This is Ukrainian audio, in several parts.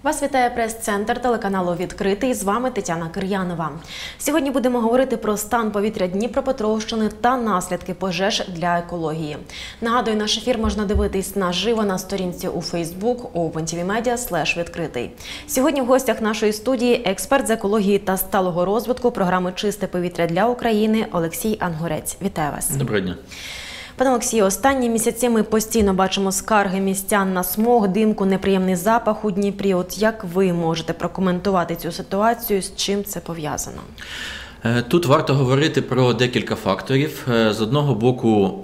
Вас вітає прес-центр телеканалу «Відкритий». З вами Тетяна Кир'янова. Сьогодні будемо говорити про стан повітря Дніпропетровщини та наслідки пожеж для екології. Нагадую, наш ефір можна дивитись наживо на сторінці у Facebook opentvmedia/відкритий. Сьогодні в гостях нашої студії експерт з екології та сталого розвитку програми «Чисте повітря для України» Олексій Ангурець. Вітаю вас. Доброго дня. Пане Олексію, останні місяці ми постійно бачимо скарги містян на смог, димку, неприємний запах у Дніпрі. От як ви можете прокоментувати цю ситуацію, з чим це пов'язано? Тут варто говорити про декілька факторів. З одного боку,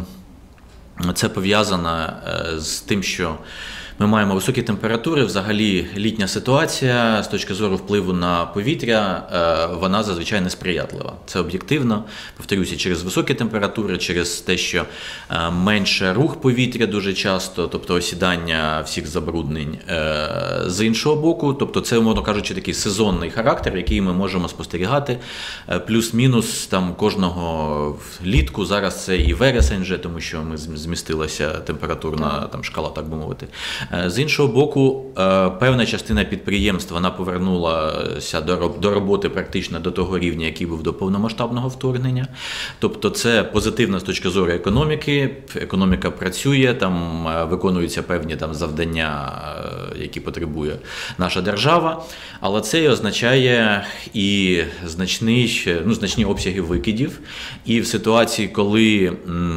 це пов'язано з тим, що ми маємо високі температури, взагалі літня ситуація з точки зору впливу на повітря, вона зазвичай несприятлива. Це об'єктивно, повторюся, через високі температури, через те, що менше рух повітря дуже часто, тобто осідання всіх забруднень. З іншого боку, тобто це, умовно кажучи, такий сезонний характер, який ми можемо спостерігати плюс-мінус там кожного влітку. Зараз це і вересень вже, тому що ми змістилася температурна там шкала, так би мовити. З іншого боку, певна частина підприємств вона повернулася до роботи практично до того рівня, який був до повномасштабного вторгнення. Тобто це позитивно з точки зору економіки. Економіка працює, там виконуються певні там завдання, які потребує наша держава. Але це і означає і значні обсяги викидів. І в ситуації, коли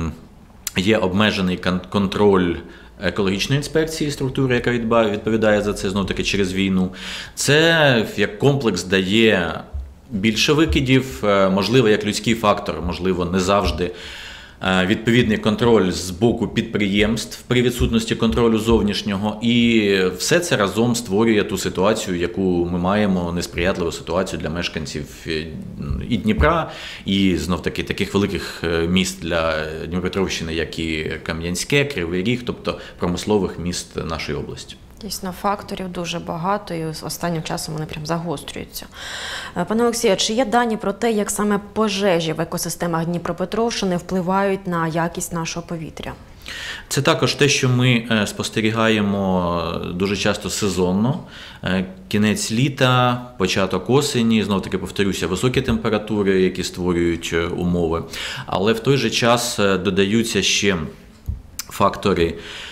є обмежений контроль екологічної інспекції, структури, яка відповідає за це, знов-таки через війну, це як комплекс дає більше викидів, можливо, як людський фактор, можливо, не завжди відповідний контроль з боку підприємств при відсутності контролю зовнішнього. І все це разом створює ту ситуацію, яку ми маємо, несприятливу ситуацію для мешканців і Дніпра, і знов-таки таких великих міст для Дніпропетровщини, як і Кам'янське, Кривий Ріг, тобто промислових міст нашої області. Дійсно, факторів дуже багато і останнім часом вони прям загострюються. Пане Олексію, чи є дані про те, як саме пожежі в екосистемах Дніпропетровщини впливають на якість нашого повітря? Це також те, що ми спостерігаємо дуже часто сезонно. Кінець літа, початок осені, знов-таки повторюся, високі температури, які створюють умови. Але в той же час додаються ще фактори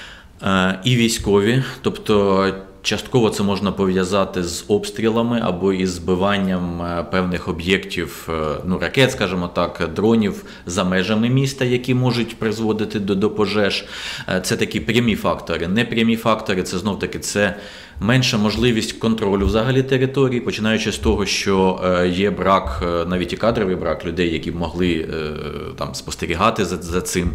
і військові, тобто частково це можна пов'язати з обстрілами або із збиванням певних об'єктів, ракет, скажімо так, дронів за межами міста, які можуть призводити до пожеж. Це такі прямі фактори. Непрямі фактори – це знов-таки менша можливість контролю взагалі території, починаючи з того, що є брак, навіть і кадровий брак людей, які б могли там спостерігати за цим.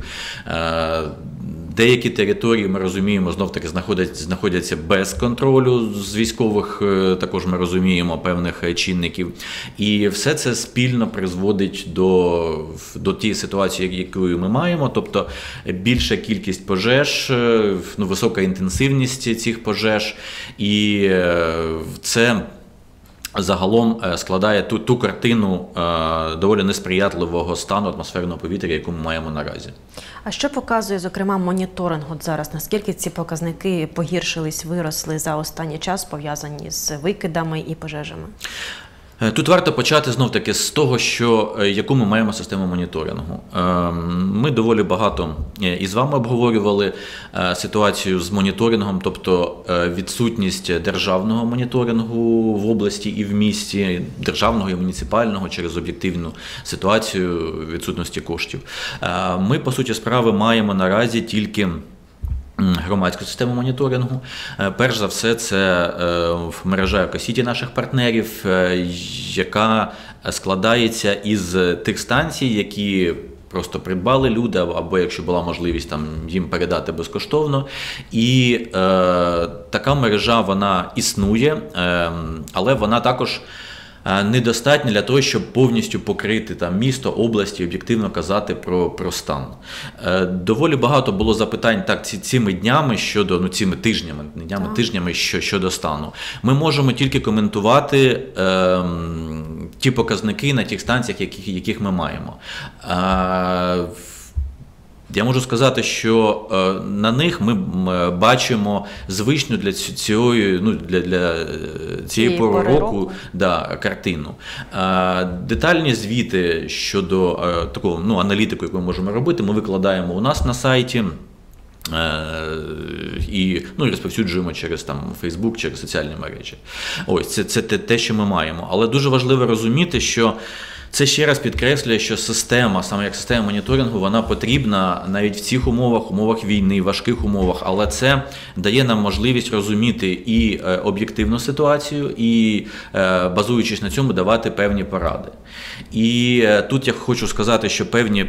Деякі території, ми розуміємо, знов-таки знаходяться без контролю з військових, також ми розуміємо, певних чинників. І все це спільно призводить до тієї ситуації, яку ми маємо, тобто більша кількість пожеж, висока інтенсивність цих пожеж, і це загалом складає ту картину доволі несприятливого стану атмосферного повітря, яку ми маємо наразі. А що показує, зокрема, моніторинг от зараз? Наскільки ці показники погіршились, виросли за останній час, пов'язані з викидами і пожежами? Тут варто почати знов-таки з того, яку ми маємо систему моніторингу. Ми доволі багато і з вами обговорювали ситуацію з моніторингом, тобто відсутність державного моніторингу в області і в місті, державного і муніципального через об'єктивну ситуацію відсутності коштів. Ми, по суті справи, маємо наразі тільки громадську систему моніторингу. Перш за все, це мережа екосіті наших партнерів, яка складається із тих станцій, які просто придбали люди, або якщо була можливість їм передати безкоштовно. І така мережа, вона існує, але вона також недостатньо для того, щоб повністю покрити місто, області, об'єктивно казати про стан. Доволі багато було запитань цими днями цими тижнями, не днями, тижнями щодо стану. Ми можемо тільки коментувати ті показники на тих станціях, яких ми маємо. Я можу сказати, що на них ми бачимо звичну для цієї пори року картину. Детальні звіти щодо такого аналітику, яку ми можемо робити, ми викладаємо у нас на сайті. І розповсюджуємо через Facebook, через соціальні мережі. Ось, це те, що ми маємо. Але дуже важливо розуміти, що це ще раз підкреслює, що система, саме як система моніторингу, вона потрібна навіть в цих умовах війни, важких умовах, але це дає нам можливість розуміти і об'єктивну ситуацію, і, базуючись на цьому, давати певні поради. І тут я хочу сказати, що певні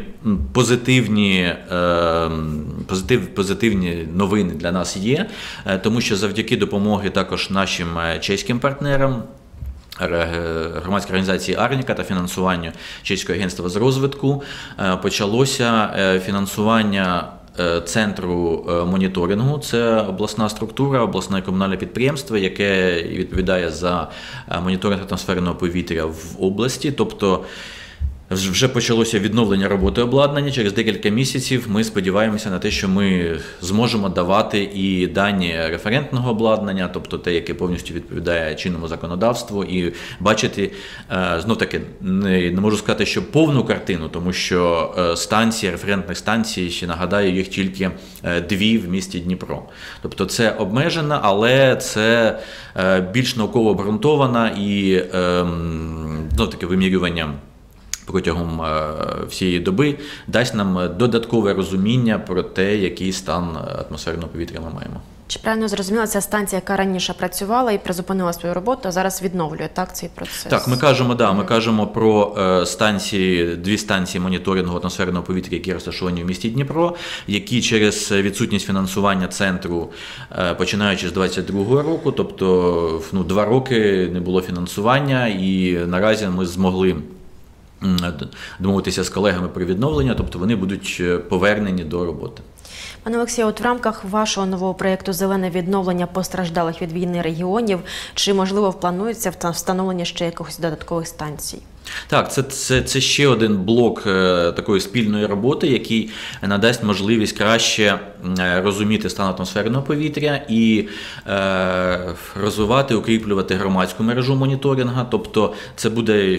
позитивні новини для нас є, тому що завдяки допомоги також нашим чеським партнерам, громадської організації Арніка та фінансуванню Чеського агентства з розвитку почалося фінансування центру моніторингу. Це обласна структура, обласне комунальне підприємство, яке відповідає за моніторинг атмосферного повітря в області. Тобто вже почалося відновлення роботи обладнання. Через декілька місяців ми сподіваємося на те, що ми зможемо давати і дані референтного обладнання, тобто те, яке повністю відповідає чинному законодавству, і бачити, знов-таки, не можу сказати, що повну картину, тому що референтних станцій, ще нагадаю, їх тільки 2 в місті Дніпро. Тобто це обмежено, але це більш науково обґрунтована і, знов-таки, вимірювання протягом всієї доби дасть нам додаткове розуміння про те, який стан атмосферного повітря ми маємо. Чи правильно зрозуміла, ця станція, яка раніше працювала і призупинила свою роботу, а зараз відновлює цей процес? Так, ми кажемо про дві станції моніторингу атмосферного повітря, які розташовані в місті Дніпро, які через відсутність фінансування центру, починаючи з 2022 року, тобто 2 роки не було фінансування, і наразі ми змогли домовитися з колегами про відновлення, тобто вони будуть повернені до роботи. Пане Олексію, от в рамках вашого нового проєкту «Зелене відновлення постраждалих від війни регіонів», чи, можливо, планується встановлення ще якихось додаткових станцій? Так, це ще один блок такої спільної роботи, який надасть можливість краще розуміти стан атмосферного повітря і розвивати, укріплювати громадську мережу моніторингу. Тобто це буде,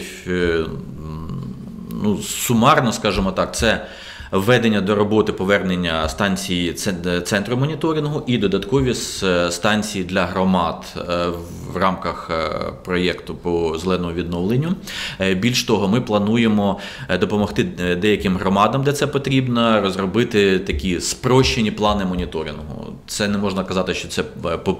сумарно, скажімо так, це введення до роботи, повернення станції центру моніторингу і додаткові станції для громад в рамках проєкту по зеленому відновленню. Більш того, ми плануємо допомогти деяким громадам, де це потрібно, розробити такі спрощені плани моніторингу. Це не можна казати, що це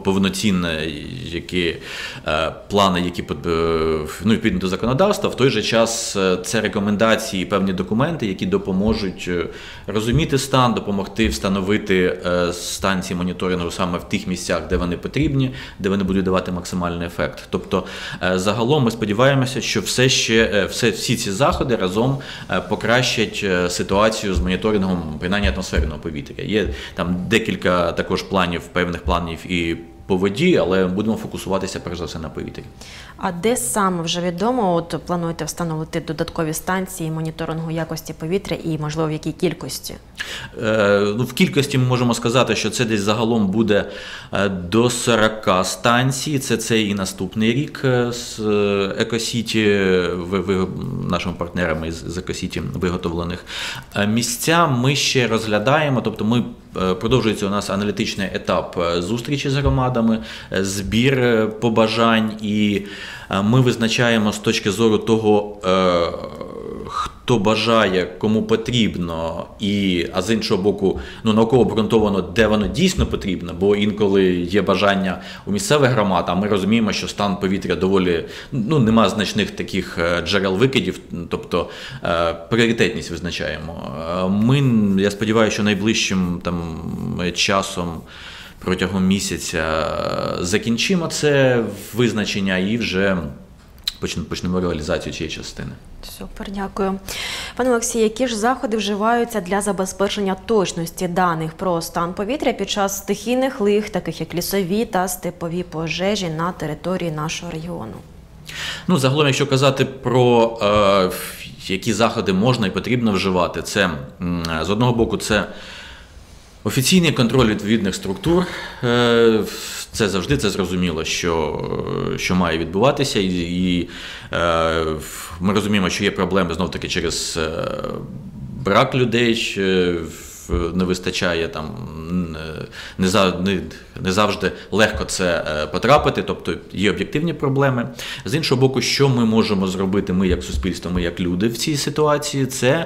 повноцінні плани, які відповідно до законодавства. В той же час це рекомендації, певні документи, які допоможуть розуміти стан, допомогти встановити станції моніторингу саме в тих місцях, де вони потрібні, де вони будуть давати максимальний ефект. Тобто, загалом ми сподіваємося, що всі ці заходи разом покращать ситуацію з моніторингом, принаймні, атмосферного повітря. Є там декілька також певних планів і по воді, але будемо фокусуватися перш за все на повітрі. А де саме вже відомо, плануєте встановити додаткові станції моніторингу якості повітря і, можливо, в якій кількості? В кількості ми можемо сказати, що це десь загалом буде до 40 станцій. Це цей і наступний рік з Екосіті, нашими партнерами з Екосіті виготовлених. Місця ми ще розглядаємо, тобто продовжується у нас аналітичний етап зустрічі з громадами, збір побажань, і ми визначаємо з точки зору того, хто бажає, кому потрібно, а з іншого боку, науково обґрунтовано, де воно дійсно потрібно, бо інколи є бажання у місцевих громад, а ми розуміємо, що стан повітря доволі, нема значних таких джерел викидів, тобто пріоритетність визначаємо. Я сподіваюся, що найближчим часом, протягом місяця, закінчимо це визначення і вже почнемо реалізацію цієї частини. Супер, дякую. Пане Олексію, які ж заходи вживаються для забезпечення точності даних про стан повітря під час стихійних лих, таких як лісові та степові пожежі на території нашого регіону? Загалом, якщо казати про які заходи можна і потрібно вживати. Це, з одного боку, це офіційний контроль відповідних структур. Це завжди зрозуміло, що має відбуватися, і ми розуміємо, що є проблеми знов-таки через брак людей, не вистачає там, не завжди легко це потрапити, тобто є об'єктивні проблеми. З іншого боку, що ми можемо зробити, ми як суспільство, ми як люди в цій ситуації, це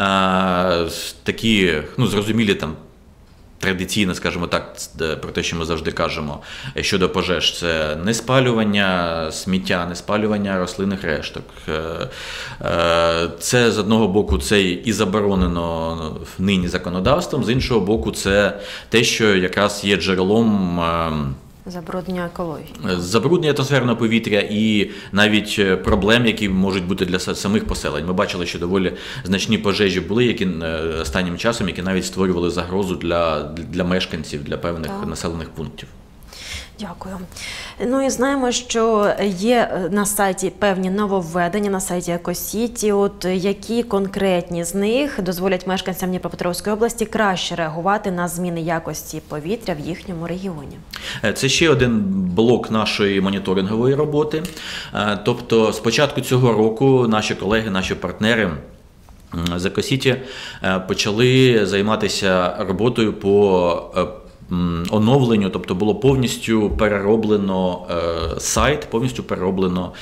такі, зрозумілі там, традиційно, скажімо так, про те, що ми завжди кажемо щодо пожеж, це не спалювання сміття, не спалювання рослинних решток. Це, з одного боку, це і заборонено нині законодавством, з іншого боку, це те, що якраз є джерелом забруднення екології. Забруднення атмосферного повітря і навіть проблем, які можуть бути для самих поселень. Ми бачили, що доволі значні пожежі були, які останнім часом, які навіть створювали загрозу для мешканців, для певних населених пунктів. Дякую. Ну і знаємо, що є на сайті певні нововведення, на сайті Екосіті. От які конкретні з них дозволять мешканцям Дніпропетровської області краще реагувати на зміни якості повітря в їхньому регіоні? Це ще один блок нашої моніторингової роботи. Тобто, з початку цього року наші колеги, наші партнери з Екосіті почали займатися роботою по оновленню, тобто було повністю перероблено сайт, повністю перероблено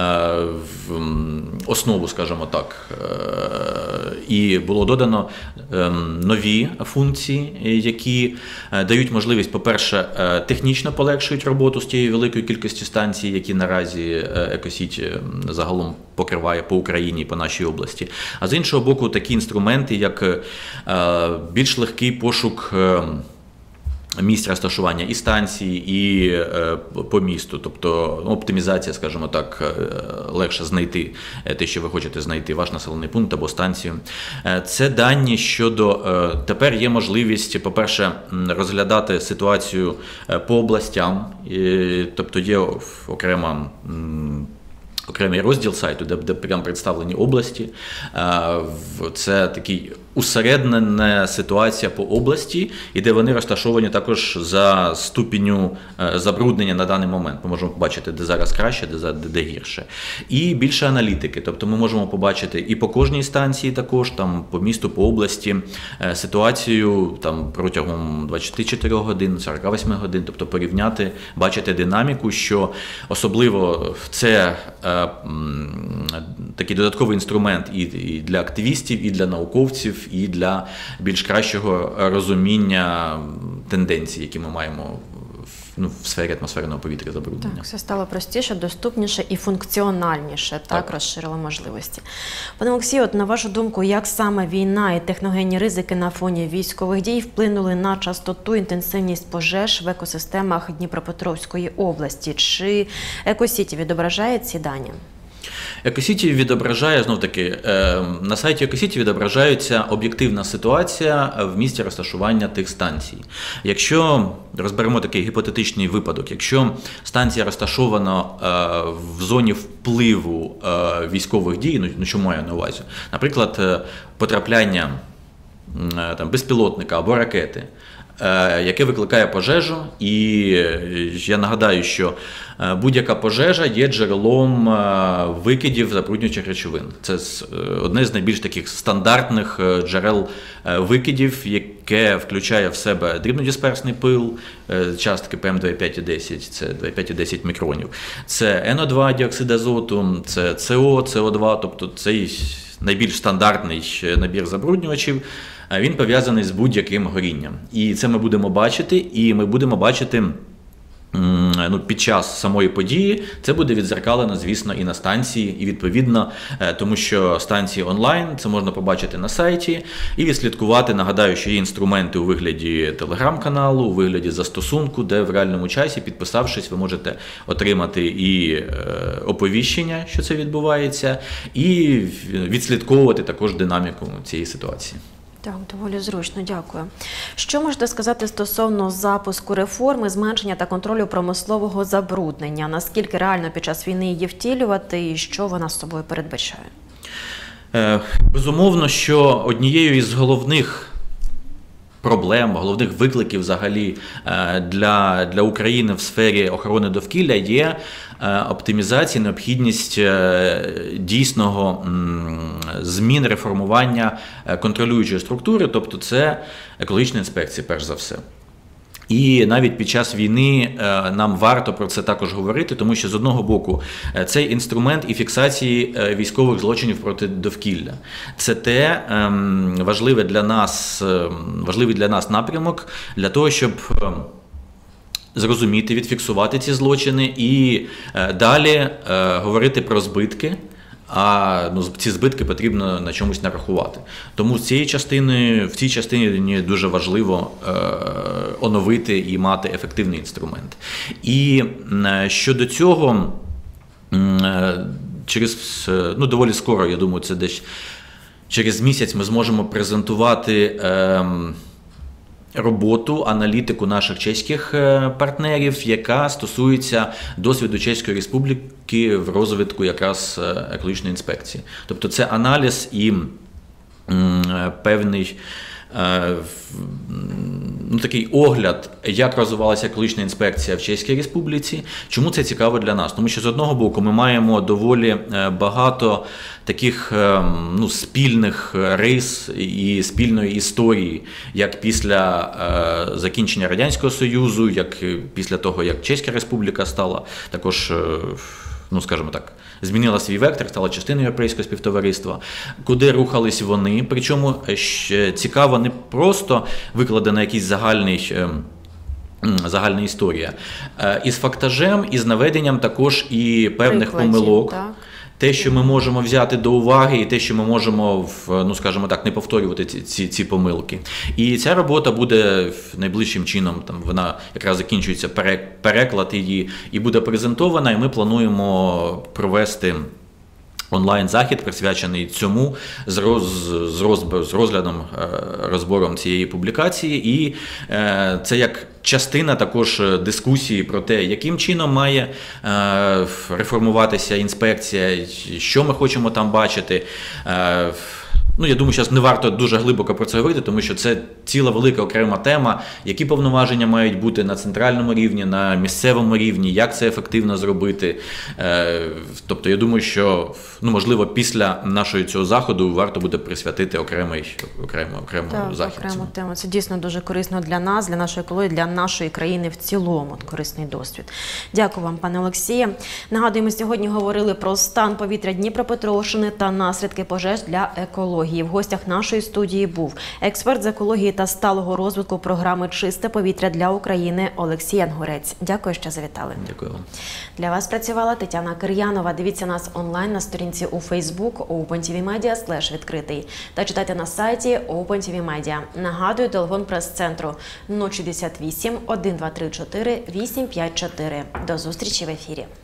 основу, скажімо так, і було додано нові функції, які дають можливість, по-перше, технічно полегшують роботу з тією великою кількістю станцій, які наразі Екосіті загалом покриває по Україні і по нашій області. А з іншого боку, такі інструменти, як більш легкий пошук місць розташування і станції, і по місту, тобто оптимізація, скажімо так, легше знайти те, що ви хочете знайти, ваш населений пункт або станцію. Це дані щодо, тепер є можливість, по-перше, розглядати ситуацію по областям, тобто є окремий розділ сайту, де прямо представлені області. Це такий усереднена ситуація по області, і де вони розташовані також за ступеню забруднення на даний момент. Ми можемо побачити, де зараз краще, де гірше. І більше аналітики, тобто ми можемо побачити і по кожній станції також, там, по місту, по області, ситуацію там, протягом 24 годин, 48 годин, тобто порівняти, бачити динаміку, що особливо це такий додатковий інструмент і для активістів, і для науковців, і для більш кращого розуміння тенденцій, які ми маємо в сфері атмосферного повітря забруднення. Так, все стало простіше, доступніше і функціональніше, так, розширило можливості. Пане Олексію, от на вашу думку, як саме війна і техногенні ризики на фоні військових дій вплинули на частоту, інтенсивність пожеж в екосистемах Дніпропетровської області? Чи Екосіті відображає ці дані? Екосіті відображає, знов-таки, на сайті Екосіті відображається об'єктивна ситуація в місці розташування тих станцій. Якщо розберемо такий гіпотетичний випадок, якщо станція розташована в зоні впливу військових дій, що маю на увазі, наприклад, потрапляння безпілотника або ракети, яке викликає пожежу, і я нагадаю, що будь-яка пожежа є джерелом викидів забруднюючих речовин. Це одне з найбільш таких стандартних джерел викидів, яке включає в себе дрібнодисперсний пил, частки ПМ2,5,10, це 2,5,10 мікронів. Це НО2, діоксид азоту, це СО, СО2, тобто цей найбільш стандартний набір забруднювачів, він пов'язаний з будь-яким горінням. І це ми будемо бачити, і ми будемо бачити під час самої події, це буде відзеркалено, звісно, і на станції, і відповідно, тому що станції онлайн, це можна побачити на сайті, і відслідкувати, нагадаю, що є інструменти у вигляді телеграм-каналу, у вигляді застосунку, де в реальному часі, підписавшись, ви можете отримати і оповіщення, що це відбувається, і відслідковувати також динаміку цієї ситуації. Так, доволі зручно, дякую. Що можете сказати стосовно запуску реформи, зменшення та контролю промислового забруднення? Наскільки реально під час війни її втілювати і що вона з собою передбачає? Безумовно, що однією із головних проблем, головних викликів взагалі для України в сфері охорони довкілля є оптимізація, необхідність дійсного змін, реформування контролюючої структури, тобто це екологічна інспекція, перш за все. І навіть під час війни нам варто про це також говорити, тому що з одного боку цей інструмент і фіксації військових злочинів проти довкілля. Це те важливий для нас напрямок для того, щоб зрозуміти, відфіксувати ці злочини і далі говорити про збитки. А ці збитки потрібно на чомусь нарахувати. Тому в цій частині дуже важливо оновити і мати ефективний інструмент. І щодо цього, доволі скоро, я думаю, це десь через місяць ми зможемо презентувати роботу, аналітику наших чеських партнерів, яка стосується досвіду Чеської Республіки в розвитку якраз екологічної інспекції. Тобто це аналіз і певний такий огляд, як розвивалася екологічна інспекція в Чеській Республіці. Чому це цікаво для нас? Тому що з одного боку ми маємо доволі багато таких спільних рис і спільної історії, як після закінчення Радянського Союзу, як після того, як Чеська Республіка стала також, скажімо так, змінила свій вектор, стала частиною європейського співтовариства, куди рухались вони. Причому цікаво не просто викладена якийсь загальна історія, із фактажем, із наведенням також і певних помилок. Так. Те, що ми можемо взяти до уваги, і те, що ми можемо, скажімо так, не повторювати ці помилки. І ця робота буде найближчим чином, вона якраз закінчується переклад її, і буде презентована, і ми плануємо провести онлайн-захід, присвячений цьому, з розглядом, розбором цієї публікації. І це як частина також дискусії про те, яким чином має реформуватися інспекція, що ми хочемо там бачити. Я думаю, зараз не варто дуже глибоко про це говорити, тому що це ціла велика окрема тема, які повноваження мають бути на центральному рівні, на місцевому рівні, як це ефективно зробити. Тобто, я думаю, що, можливо, після нашого цього заходу варто буде присвятити окрему захід. Окрему тему. Це дійсно дуже корисно для нас, для нашої екології, для нашої країни в цілому. Корисний досвід. Дякую вам, пане Олексіє. Нагадуємо, сьогодні говорили про стан повітря Дніпропетровщини та наслідки пожеж для екології. В гостях нашої студії був експерт з екології та сталого розвитку програми «Чисте повітря для України» Олексій Янгурець. Дякую, що завітали. Дякую вам. Для вас працювала Тетяна Кир'янова. Дивіться нас онлайн на сторінці у Facebook OpenTVMedia/відкритий та читайте на сайті OpenTVMedia. Нагадую, телефон прес-центру 068 1234 854. До зустрічі в ефірі.